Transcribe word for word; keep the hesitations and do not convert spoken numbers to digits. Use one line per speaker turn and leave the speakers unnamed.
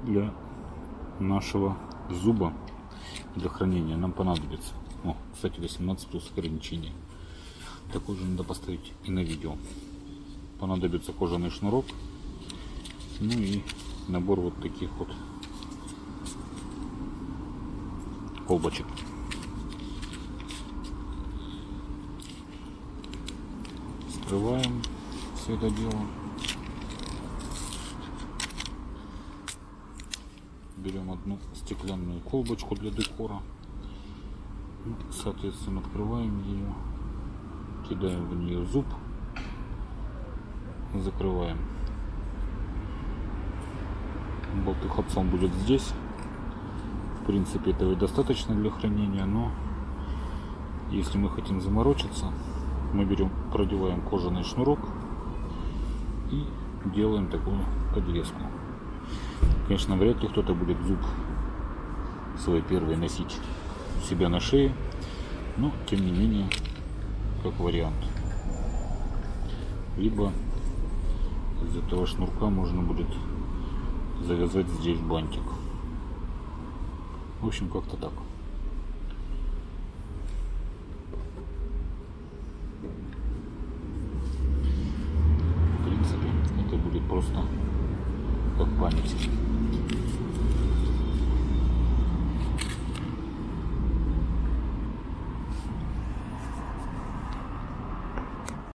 для нашего зуба, для хранения нам понадобится. О, кстати, восемнадцать плюс ограничение. Такой же надо поставить и на видео. Понадобится кожаный шнурок, ну и набор вот таких вот колбочек. Вскрываем все это дело. Берем одну стеклянную колбочку для декора. Соответственно, открываем ее, кидаем в нее зуб, закрываем. Болтыхаться он будет здесь. В принципе, этого и достаточно для хранения, но если мы хотим заморочиться, мы берем, продеваем кожаный шнурок и делаем такую подвеску. Конечно, вряд ли кто-то будет зуб свой первый носить у себя на шее, но тем не менее, как вариант. Либо из этого шнурка можно будет завязать здесь бантик. В общем, как-то так. В принципе, это будет просто как память.